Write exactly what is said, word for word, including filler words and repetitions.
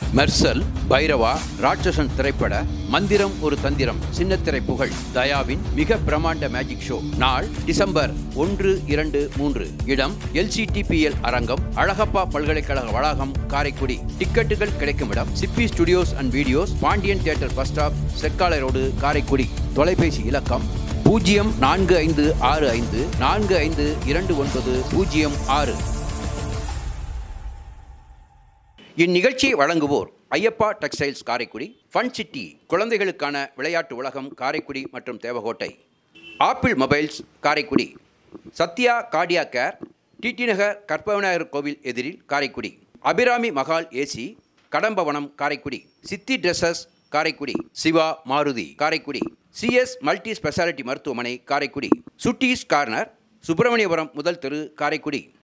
மெர்சல், பைரவா, ராட்சசன் திரைப்பட மந்திரம் ஒரு தந்திரம் சின்னத்திரை புகழ் தயாவின் மிக பிரமாண்ட மேஜிக் ஷோ. நாள் டிசம்பர் ஒன்று இரண்டு மூன்று. இடம் எல்சிடிபிஎல் அரங்கம், அழகப்பா பல்கலைக்கழக வளாகம், காரைக்குடி. டிக்கெட்டுகள் கிடைக்கும் இடம் Sippi studios and videos, Pandian theatre bus stop, Sekkalai road, Karaikudi. தொலைபேசி இலக்கம் பூஜ்ஜியம் நான்கு ஐந்து ஆறு ஐந்து நான்கு ஐந்து இரண்டு ஒன்பது பூஜ்ஜியம் ஆறு. இந்நிகழ்ச்சியை வழங்குவோர் Ayyappa textiles Karaikudi, fun city குழந்தைகளுக்கான விளையாட்டு உலகம் காரைக்குடி மற்றும் Devakottai, apple mobiles Karaikudi, Sathya cardia care, DD Nagar Karpavinayagar கோவில் எதிரில் Karaikudi, Abirami Mahal AC Kadambavanam Karaikudi, Siddhi dresses Karaikudi, Siva Maruti Karaikudi, CS multi speciality மருத்துவமனை காரைக்குடி, சுட்டீஸ் கார்னர் சுப்பிரமணியபுரம் முதல் தெரு காரைக்குடி.